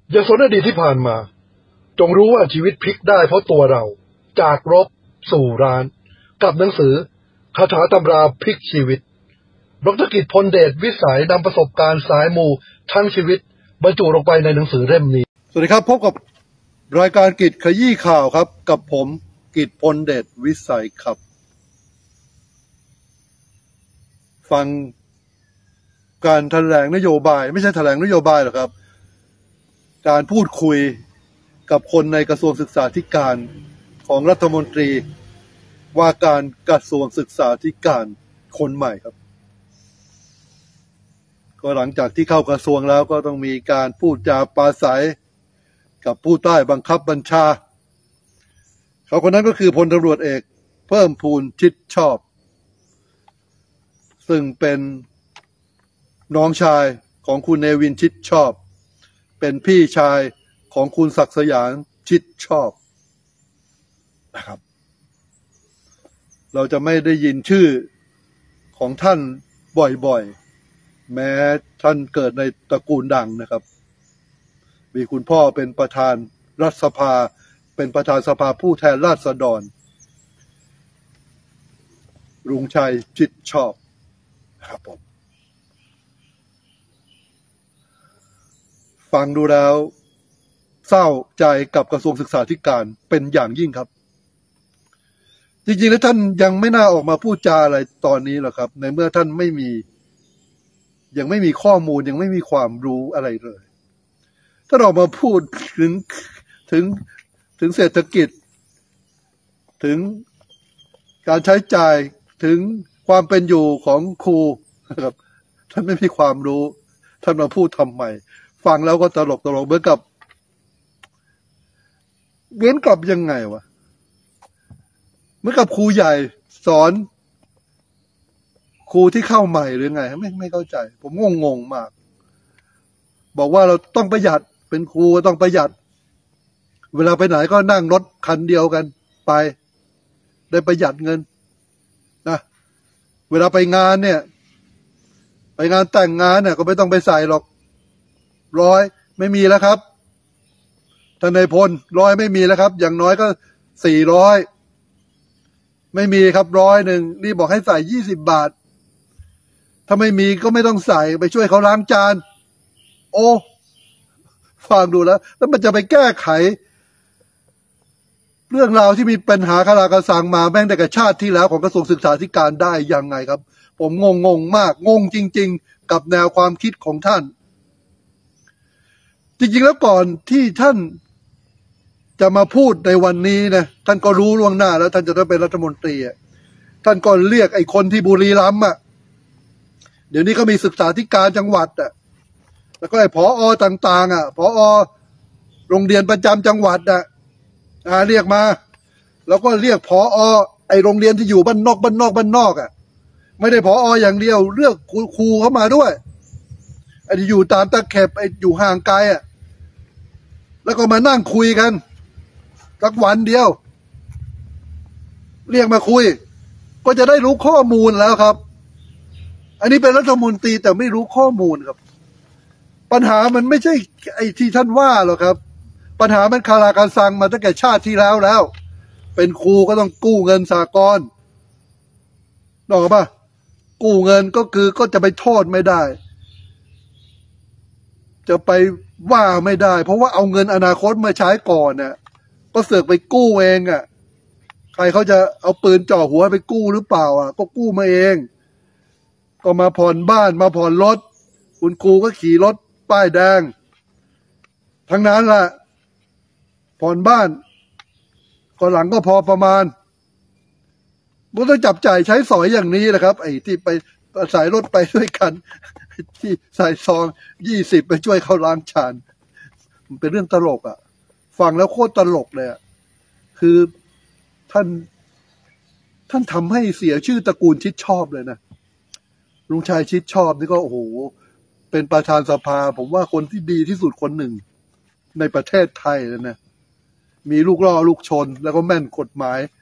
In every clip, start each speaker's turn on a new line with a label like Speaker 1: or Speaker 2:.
Speaker 1: อย่าสนอดีตที่ผ่านมาจงรู้ว่าชีวิตพลิกได้เพราะตัวเราจากรบสู่ร้านกับหนังสือคาถาตำราพลิกชีวิตดร.กิตติ์ พลเดชวิสัยนำประสบการณ์สายมูทั้งชีวิตบรรจุลงไปในหนังสือเล่มนี้สวัสดีครับพบกับรายการกิจขยี้ข่าวครับกับผมกิตติ์ พลเดชวิสัยครับฟังการแถลงนโยบายไม่ใช่แถลงนโยบายหรอกครับการพูดคุยกับคนในกระทรวงศึกษาธิการของรัฐมนตรีว่าการกระทรวงศึกษาธิการคนใหม่ครับก็หลังจากที่เข้ากระทรวงแล้วก็ต้องมีการพูดจาปราศัยกับผู้ใต้บังคับบัญชาเขาคนนั้นก็คือพลตำรวจเอกเพิ่มพูนชิดชอบซึ่งเป็นน้องชายของคุณเนวินชิดชอบเป็นพี่ชายของคุณศักดิ์สยามชิดชอบนะครับเราจะไม่ได้ยินชื่อของท่านบ่อยๆแม้ท่านเกิดในตระกูลดังนะครับมีคุณพ่อเป็นประธานรัฐสภาเป็นประธานสภาผู้แทนราษฎรลุงชัยชิดชอบครับผมฟังดูแล้วเศร้าใจกับกระทรวงศึกษาธิการเป็นอย่างยิ่งครับจริงๆแล้วท่านยังไม่น่าออกมาพูดจาอะไรตอนนี้หรอกครับในเมื่อท่านยังไม่มีข้อมูลยังไม่มีความรู้อะไรเลยท่านออกมาพูดถึงเศรษฐกิจถึงการใช้จ่ายถึงความเป็นอยู่ของครูนะครับท่านไม่มีความรู้ท่านมาพูดทำไมฟังแล้วก็ตลกเหมือนกับยังไงวะเหมือนกับครูใหญ่สอนครูที่เข้าใหม่หรือไงไม่เข้าใจผมงงมากบอกว่าเราต้องประหยัดเป็นครูต้องประหยัดเวลาไปไหนก็นั่งรถคันเดียวกันไปได้ประหยัดเงินนะเวลาไปงานเนี่ยไปงานแต่งงานเนี่ยก็ไม่ต้องไปใส่หรอก100ไม่มีแล้วครับท่านนายพล100ไม่มีแล้วครับอย่างน้อยก็400ไม่มีครับ100นี่บอกให้ใส่20 บาทถ้าไม่มีก็ไม่ต้องใส่ไปช่วยเขาล้างจานโอ้ฟังดูแล้วมันจะไปแก้ไขเรื่องราวที่มีปัญหาคาราคาซังมาแม้แต่ชาติที่แล้วของกระทรวงศึกษาธิการได้ยังไงครับผมงงมากงงจริงๆกับแนวความคิดของท่านจริงๆแล้วก่อนที่ท่านจะมาพูดในวันนี้นะท่านก็รู้ล่วงหน้าแล้วท่านจะได้เป็นรัฐมนตรีท่านก็เรียกไอ้คนที่บุรีรัมย์เดี๋ยวนี้ก็มีศึกษาธิการจังหวัดแล้วก็ไอ้ผอ.ต่างๆผอ.โรงเรียนประจำจังหวัดเรียกมาแล้วก็เรียกผอ.ไอ้โรงเรียนที่อยู่บ้านนอกไม่ได้ผอ.อย่างเดียวเลือกครูเข้ามาด้วยไอ้ที่อยู่ตามตะเข็บไอ้อยู่ห่างไกลแล้วก็มานั่งคุยกันสักวันเดียวเรียกมาคุยก็จะได้รู้ข้อมูลแล้วครับอันนี้เป็นรัฐมนตรีแต่ไม่รู้ข้อมูลครับปัญหามันไม่ใช่ไอ้ที่ท่านว่าหรอกครับปัญหามันคาราคาซังมาตั้งแต่ชาติที่แล้วเป็นครูก็ต้องกู้เงินสหกรณ์นึกออกป่ะกู้เงินก็จะไปโทษไม่ได้จะไปว่าไม่ได้เพราะว่าเอาเงินอนาคตมาใช้ก่อนก็เสือกไปกู้เองใครเขาจะเอาปืนจ่อหัวไปกู้หรือเปล่าก็กู้มาเองก็มาผ่อนบ้านมาผ่อนรถคุณครูก็ขี่รถป้ายแดงทั้งนั้นล่ะผ่อนบ้านก็หลังก็พอประมาณมันต้องจับจ่ายใช้สอยอย่างนี้แหละครับไอ้ที่ไปสายรถไปด้วยกันที่ใส่ซอง20ไปช่วยเขาล้างจานมันเป็นเรื่องตลกฟังแล้วโคตรตลกเลยคือท่านทำให้เสียชื่อตระกูลชิดชอบเลยนะลุงชัยชิดชอบนี่ก็โอ้โหเป็นประธานสภาผมว่าคนที่ดีที่สุดคนหนึ่งในประเทศไทยเลยนะมีลูกล่อลูกชนแล้วก็แม่นกฎหมาย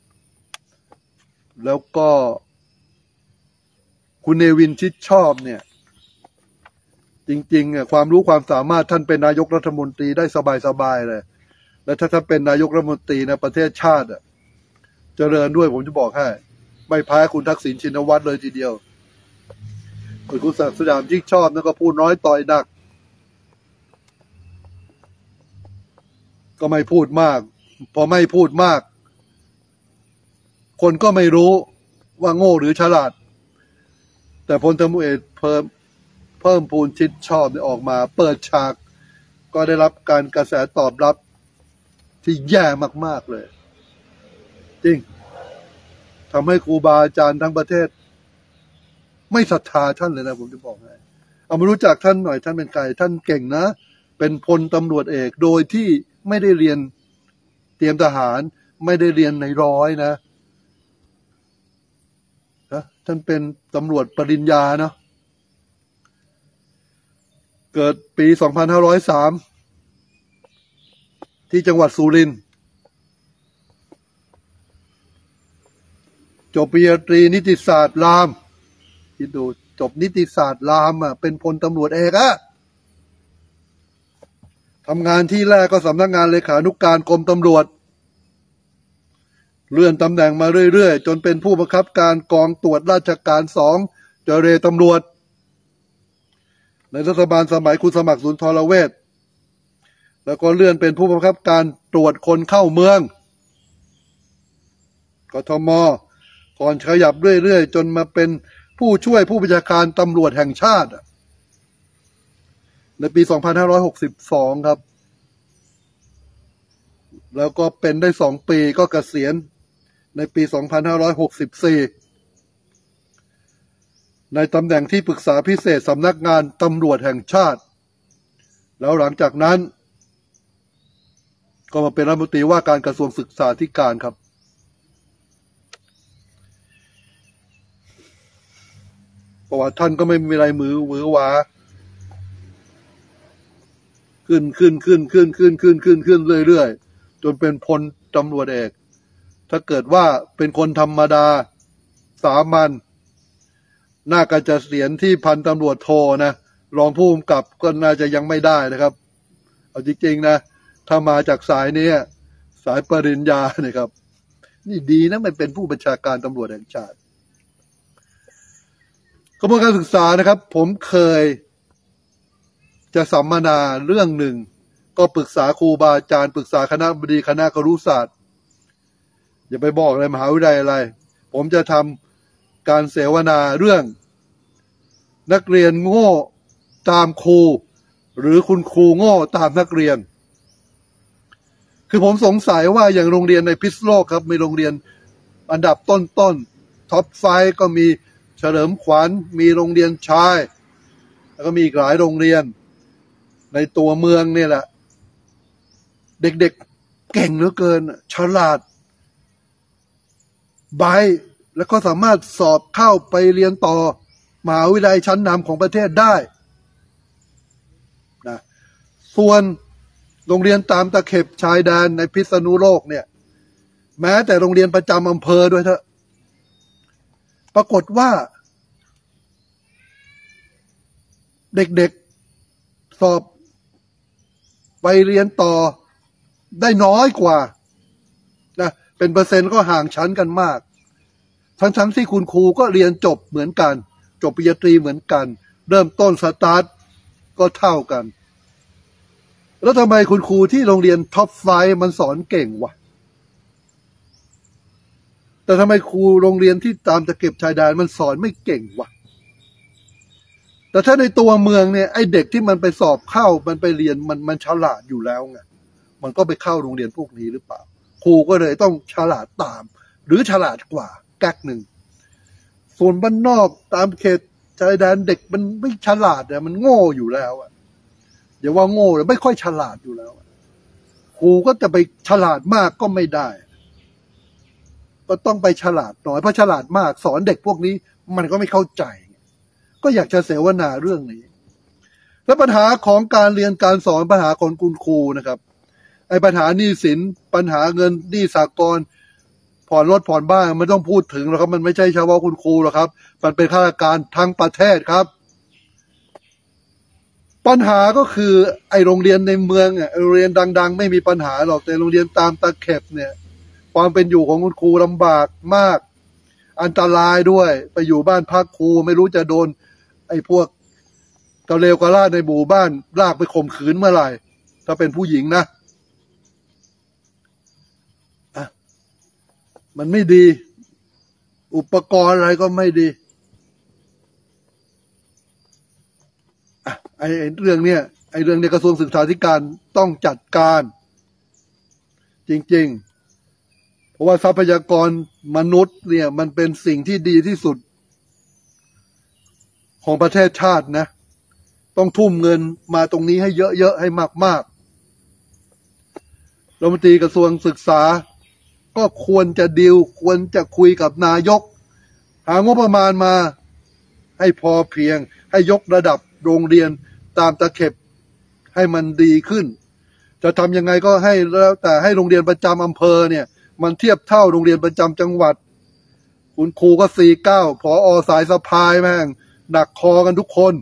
Speaker 1: แล้วก็คุณเนวินชิดชอบเนี่ยจริงๆความรู้ความสามารถท่านเป็นนายกรัฐมนตรีได้สบายๆเลยและถ้าท่านเป็นนายกรัฐมนตรีนะประเทศชาติเจริญด้วยผมจะบอกให้ไม่แพ้คุณทักษิณชินวัตรเลยทีเดียวคุณศักดิ์สยามชิดชอบนั่นก็พูดน้อยต่อยหนักก็ไม่พูดมากพอไม่พูดมากคนก็ไม่รู้ว่าโง่หรือฉลาดแต่พลตำรวจเอกเพิ่มพูนชิดชอบออกมาเปิดฉากก็ได้รับการกระแสตอบรับที่แย่มากๆเลยจริงทำให้ครูบาอาจารย์ทั้งประเทศไม่ศรัทธาท่านเลยนะผมจะบอกให้เอามารู้จักท่านหน่อยท่านเป็นใครท่านเก่งนะเป็นพลตำรวจเอกโดยที่ไม่ได้เรียนเตรียมทหารไม่ได้เรียนในร้อยนะท่านเป็นตำรวจปริญญาเนาะเกิดปี2503ที่จังหวัดสุรินทร์จบปริญญาตรีนิติศาสตร์รามคิดดูจบนิติศาสตร์รามเป็นพลตำรวจเอกทำงานที่แรกก็สำนักงานเลขานุการกรมตำรวจเลื่อนตำแหน่งมาเรื่อยๆจนเป็นผู้บังคับการกองตรวจราชการ2เจรตำรวจในรัฐบาลสมัยคุณสมัครสุนทรเวชแล้วก็เลื่อนเป็นผู้บังคับการตรวจคนเข้าเมืองกทมก่อนขยับเรื่อยๆจนมาเป็นผู้ช่วยผู้บัญชาการตำรวจแห่งชาติในปี2562ครับแล้วก็เป็นได้2 ปีก็เกษียณในปี2564ในตำแหน่งที่ปรึกษาพิเศษสำนักงานตำรวจแห่งชาติแล้วหลังจากนั้นก็มาเป็นรัฐมนตรีว่าการกระทรวงศึกษาธิการครับประวัติท่านก็ไม่มีอะไรมือหวาขึ้นเรื่อยๆจนเป็นพลตำรวจเอกถ้าเกิดว่าเป็นคนธรรมดาสามัญน่าจะเกษียณที่พันตำรวจโทนะรองผู้กำกับก็น่าจะยังไม่ได้นะครับเอาจริงๆนะถ้ามาจากสายนี้สายปริญญานะครับนี่ดีนะมันเป็นผู้บัญชาการตำรวจแห่งชาติกระบวนการศึกษานะครับผมเคยจะสัมมนาเรื่องหนึ่งก็ปรึกษาครูบาอาจารย์ปรึกษาคณะบดีคณะครุศาสตร์อย่าไปบอกเลยมหาวิทยาลัยอะไรผมจะทำการเสวนาเรื่องนักเรียนโง่ตามครูหรือคุณครูโง่ตามนักเรียนคือผมสงสัยว่าอย่างโรงเรียนในพิษณุโลกครับมีโรงเรียนอันดับต้นท็อป5ก็มีเฉลิมขวัญมีโรงเรียนชายแล้วก็มีอีกหลายโรงเรียนในตัวเมืองนี่แหละเด็กๆเก่งเหลือเกินฉลาดใบแล้วก็สามารถสอบเข้าไปเรียนต่อมหาวิทยาลัยชั้นนำของประเทศได้นะส่วนโรงเรียนตามตะเข็บชายแดนในพิษณุโลกเนี่ยแม้แต่โรงเรียนประจำอำเภอด้วยเถอะปรากฏว่าเด็กๆสอบไปเรียนต่อได้น้อยกว่านะเป็นเปอร์เซ็นต์ก็ห่างชั้นกันมากทั้งที่คุณครูก็เรียนจบเหมือนกันจบปริญญาตรีเหมือนกันเริ่มต้นสตาร์ทก็เท่ากันแล้วทำไมคุณครูที่โรงเรียนท็อป5มันสอนเก่งวะแต่ทำไมครูโรงเรียนที่ตามตะเข็บชายแดนมันสอนไม่เก่งวะแต่ถ้าในตัวเมืองเนี่ยไอเด็กที่มันไปสอบเข้ามันไปเรียนมันฉลาดอยู่แล้วไงมันก็ไปเข้าโรงเรียนพวกนี้หรือเปล่าครูก็เลยต้องฉลาดตามหรือฉลาดกว่าแก๊กหนึ่งส่วนบ้านนอกตามเขตชายแดนเด็กมันไม่ฉลาดเนี่ยมันโง่อยู่แล้วอย่าว่าโง่เลยไม่ค่อยฉลาดอยู่แล้วครูก็จะไปฉลาดมากก็ไม่ได้ก็ต้องไปฉลาดหน่อยเพราะฉลาดมากสอนเด็กพวกนี้มันก็ไม่เข้าใจก็อยากจะเสวนาเรื่องนี้และปัญหาของการเรียนการสอนปัญหาของคุณครูนะครับไอ้ปัญหาหนี้สินปัญหาเงินหนี้สหกรณ์ผ่อนรถผ่อนบ้านไม่ต้องพูดถึงหรอกครับมันไม่ใช่เฉพาะคุณครูหรอกครับมันเป็นข้าราชการทั้งประเทศครับปัญหาก็คือไอโรงเรียนในเมืองอ่ะโรงเรียนดังๆไม่มีปัญหาหรอกแต่โรงเรียนตามตะเข็บเนี่ยความเป็นอยู่ของคุณครูลำบากมากอันตรายด้วยไปอยู่บ้านพักครูไม่รู้จะโดนไอ้พวกกระเลวกระลาดในหมู่บ้านลากไปข่มขืนเมื่อไหร่ถ้าเป็นผู้หญิงนะมันไม่ดีอุปกรณ์อะไรก็ไม่ดีไอ้เรื่องเนี้ยกระทรวงศึกษาธิการต้องจัดการจริงๆเพราะว่าทรัพยากรมนุษย์เนี่ยมันเป็นสิ่งที่ดีที่สุดของประเทศชาตินะต้องทุ่มเงินมาตรงนี้ให้เยอะๆให้มากๆรัฐมนตรีกระทรวงศึกษาก็ควรจะดีลควรจะคุยกับนายกหางบประมาณมาให้พอเพียงให้ยกระดับโรงเรียนตามตะเข็บให้มันดีขึ้นจะทำยังไงก็ให้แล้วแต่ให้โรงเรียนประจำอำเภอเนี่ยมันเทียบเท่าโรงเรียนประจำจังหวัดคุณครูก็49ผอ.สายสะพายแม่งหนักคอกันทุกคน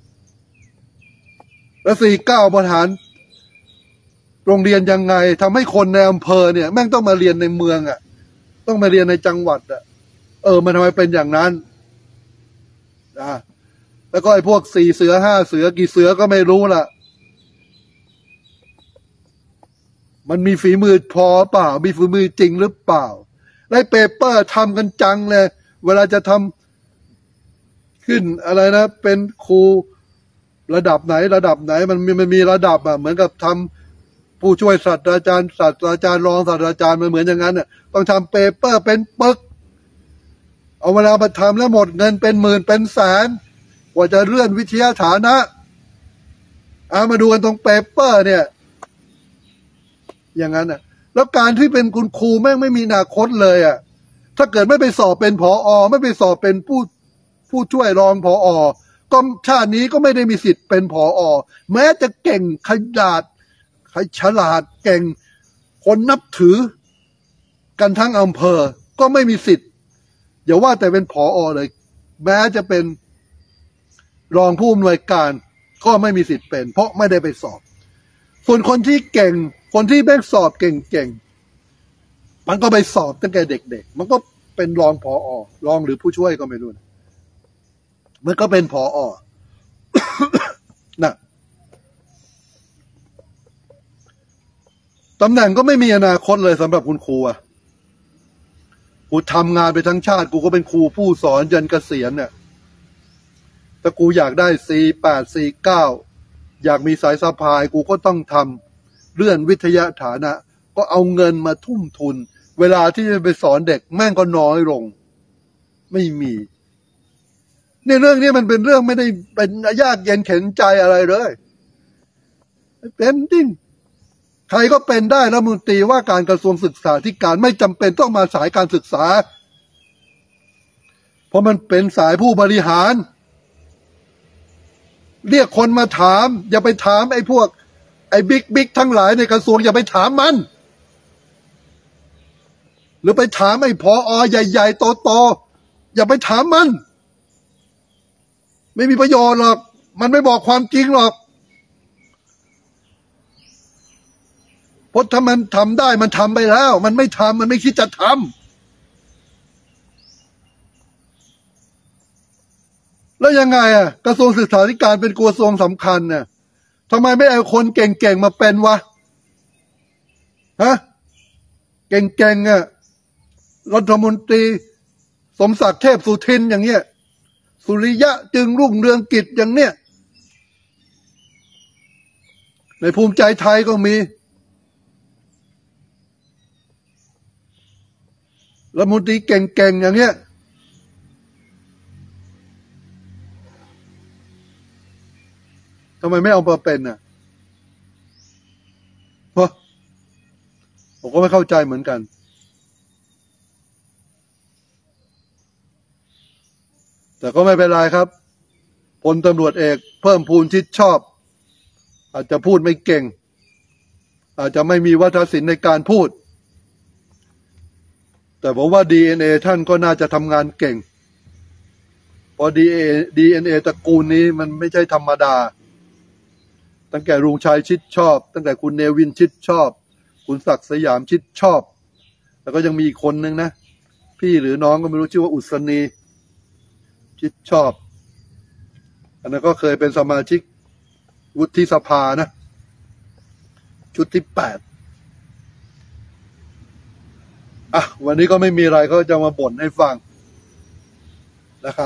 Speaker 1: แล้ว49บริหารโรงเรียนยังไงทำให้คนในอำเภอเนี่ยแม่งต้องมาเรียนในเมืองอ่ะต้องมาเรียนในจังหวัดอ่ะมันทำไมเป็นอย่างนั้นแล้วก็ไอ้พวก4 เสือ5 เสือกี่เสือก็ไม่รู้ล่ะมันมีฝีมือพอเปล่ามีฝีมือจริงหรือเปล่าไอ้เปเปอร์ทำกันจังเลยเวลาจะทำขึ้นอะไรนะเป็นครูระดับไหนมันมีระดับอ่ะเหมือนกับทำผู้ช่วยศาสตราจารย์รองศาสตราจารย์มันเหมือนอย่างนั้นอ่ะต้องทำเปเปอร์เป็นปึกเอาเวลามาทำแล้วหมดเงินเป็นหมื่นเป็นแสนกว่าจะเลื่อนวิทยาฐานะมาดูกันตรงเปเปอร์เนี่ยอย่างนั้นอ่ะแล้วการที่เป็นคุณครูแม่งไม่มีอนาคตเลยอ่ะถ้าเกิดไม่ไปสอบเป็นผอ.ไม่ไปสอบเป็นผู้ช่วยรองผอ.ก็ชาตินี้ก็ไม่ได้มีสิทธิ์เป็นผอ.แม้จะเก่งขนาดฉลาดเก่งคนนับถือกันทั้งอำเภอก็ไม่มีสิทธิ์อย่าว่าแต่เป็นผอ.เลยแม้จะเป็นรองผู้อำนวยการก็ไม่มีสิทธิ์เป็นเพราะไม่ได้ไปสอบส่วนคนที่เก่งคนที่แม่งสอบเก่งมันก็ไปสอบตั้งแต่เด็กๆมันก็เป็นรองผอ.รองหรือผู้ช่วยก็ไม่รู้มันก็เป็นผอ.นะตำแหน่งก็ไม่มีอนาคตเลยสำหรับคุณครูอ่ะกูทำงานไปทั้งชาติกูก็เป็นครูผู้สอนจนเกษียณเนี่ยถ้ากูอยากได้48 49อยากมีสายสะพายกูก็ต้องทำเลื่อนวิทยาฐานะก็เอาเงินมาทุ่มทุนเวลาที่จะไปสอนเด็กแม่งก็น้อยลงไม่มีนี่เรื่องนี้มันเป็นเรื่องไม่ได้เป็นยากเย็นเข็นใจอะไรเลยเป็นจริงใครก็เป็นได้รัฐมนตรีว่าการกระทรวงศึกษาธิการไม่จำเป็นต้องมาสายการศึกษาเพราะมันเป็นสายผู้บริหารเรียกคนมาถามอย่าไปถามไอ้พวกไอ้บิ๊กทั้งหลายในกระทรวงอย่าไปถามมันหรือไปถามไอ้ผอ.ใหญ่ๆโตๆอย่าไปถามมันไม่มีประโยชน์หรอกมันไม่บอกความจริงหรอกเพราะถ้ามันทำได้มันทำไปแล้วมันไม่ทำมันไม่คิดจะทำแล้วยังไงกระทรวงศึกษาธิการเป็นกระทรวงสำคัญเนี่ยทำไมไม่เอาคนเก่งๆมาเป็นวะเก่งๆรัฐมนตรีสมศักดิ์เทพสุทินอย่างเงี้ยสุริยะจึงรุ่งเรืองกิจอย่างเนี้ยในภูมิใจไทยก็มีรัฐมนตรีเก่งๆอย่างเงี้ยทำไมไม่เอามาเป็นเพราะผมก็ไม่เข้าใจเหมือนกันแต่ก็ไม่เป็นไรครับพลตำรวจเอกเพิ่มพูนชิดชอบอาจจะพูดไม่เก่งอาจจะไม่มีวาทศิลป์ในการพูดแต่ผมว่า DNA ท่านก็น่าจะทำงานเก่งเพราะ DNA ตระกูลนี้มันไม่ใช่ธรรมดาตั้งแต่ลุงชัยชิดชอบตั้งแต่คุณเนวินชิดชอบคุณศักดิ์สยามชิดชอบแล้วก็ยังมีอีกคนนึงนะพี่หรือน้องก็ไม่รู้ชื่อว่าอุศนีชิดชอบอันนั้นก็เคยเป็นสมาชิกวุฒิสภานะชุดที่8วันนี้ก็ไม่มีอะไรก็จะมาบ่นให้ฟังนะครับ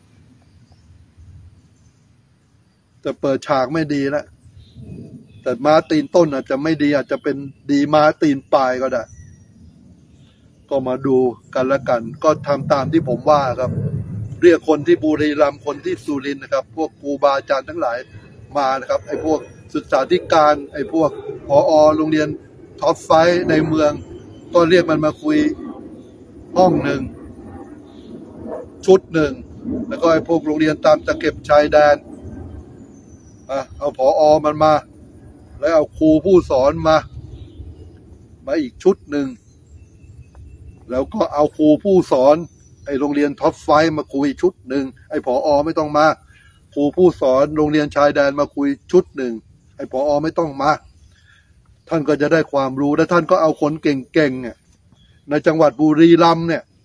Speaker 1: แต่เปิดฉากไม่ดีแล้วแต่ม้าตีนต้นอาจจะไม่ดีอาจจะเป็นดีม้าตีนปลายก็ได้ก็มาดูกันละกันก็ทำตามที่ผมว่าครับเรียกคนที่บุรีรัมย์คนที่สุรินทร์นะครับพวกครูบาอาจารย์ทั้งหลายมานะครับไอ้พวกศึกษาธิการไอ้พวกผอ.โรงเรียนท็อปไฟว์ในเมืองก็เรียกมันมาคุยห้องหนึ่งชุดหนึ่งแล้วก็ไอ้พวกโรงเรียนตามตะเข็บชายแดนเอาผอ.มันมาแล้วเอาครูผู้สอนมาอีกชุดหนึ่งแล้วก็เอาครูผู้สอนไอ้โรงเรียนท็อปไฟว์มาคุยชุดหนึ่งไอ้ผอ.ไม่ต้องมาครูผู้สอนโรงเรียนชายแดนมาคุยชุดหนึ่งไอ้ผอ.ไม่ต้องมาท่านก็จะได้ความรู้และท่านก็เอาคนเก่งๆเนี่ยในจังหวัดบุรีรัมย์เนี่ย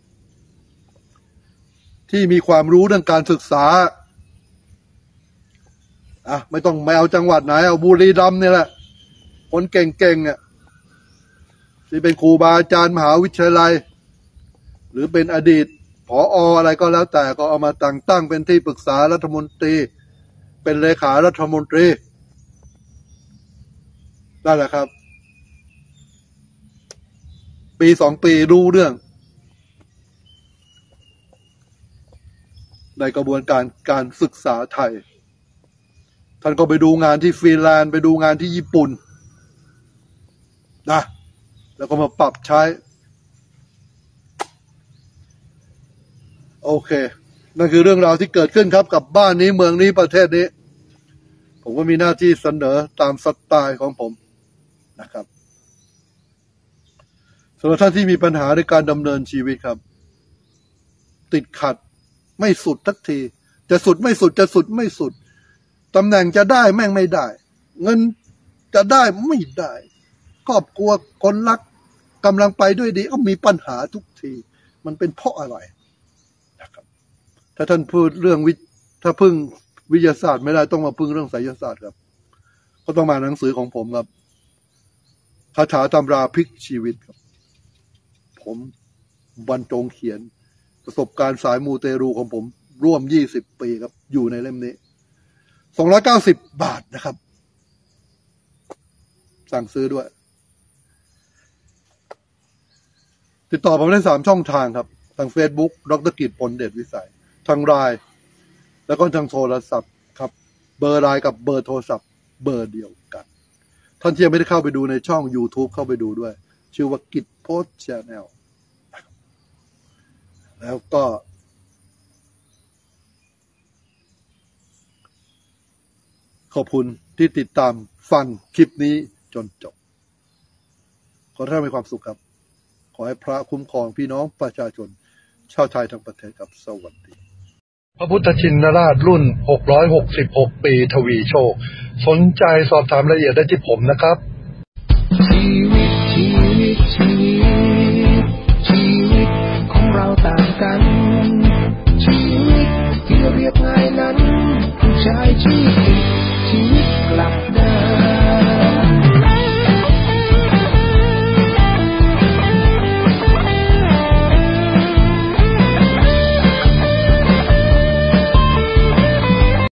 Speaker 1: ที่มีความรู้เรื่องการศึกษาไม่ต้องไม่เอาจังหวัดไหนเอาบุรีรัมย์เนี่ยแหละคนเก่งๆเนี่ยที่เป็นครูบาอาจารย์มหาวิทยาลัยหรือเป็นอดีตผอ.อะไรก็แล้วแต่ก็เอามาแต่งตั้งเป็นที่ปรึกษารัฐมนตรีเป็นเลขารัฐมนตรีนั่นแหละครับปี2 ปีรู้เรื่องในกระบวนการศึกษาไทยท่านก็ไปดูงานที่ฟินแลนด์ไปดูงานที่ญี่ปุ่นนะแล้วก็มาปรับใช้โอเคนั่นคือเรื่องราวที่เกิดขึ้นครับกับบ้านนี้เมืองนี้ประเทศนี้ผมก็มีหน้าที่เสนอตามสไตล์ของผมนะครับสำหรับท่านที่มีปัญหาในการดำเนินชีวิตครับติดขัดไม่สุดทักทีจะสุดไม่สุดจะสุดไม่สุดตำแหน่งจะได้แม่งไม่ได้เงินจะได้ไม่ได้ครอบครัวคนรักกำลังไปด้วยดีก็มีปัญหาทุกทีมันเป็นเพราะอะไรนะครับถ้าท่านพูดเรื่องถ้าพึ่งวิทยาศาสตร์ไม่ได้ต้องมาพึ่งเรื่องไสยศาสตร์ครับก็ต้องมาหนังสือของผมครับคาถาตำราพลิกชีวิตครับผมบรรจงเขียนประสบการณ์สายมูเตรูของผมร่วม20 ปีครับอยู่ในเล่มนี้290 บาทนะครับสั่งซื้อด้วยติดต่อผมได้3 ช่องทางครับทาง Facebook ดร.กิจ พลเดชวิสัยทางไลน์แล้วก็ทางโทรศัพท์ครับเบอร์ไลน์กับเบอร์โทรศัพท์เบอร์เดียวกันท่านที่ยังไม่ได้เข้าไปดูในช่อง YouTube เข้าไปดูด้วยชื่อว่ากิจโพสต์ Channel แล้วก็ขอบคุณที่ติดตามฟังคลิปนี้จนจบขอให้ท่านมีความสุขครับขอให้พระคุ้มครองพี่น้องประชาชนชาวไทยทั้งประเทศครับสวัสดีพระพุทธชินราชรุ่น666 ปีทวีโชคสนใจสอบถามรายละเอียดได้ที่ผมนะครับ
Speaker 2: ชีวิตของเราต่างกันชีวิตที่เรียบง่ายนั้นผู้ชายชี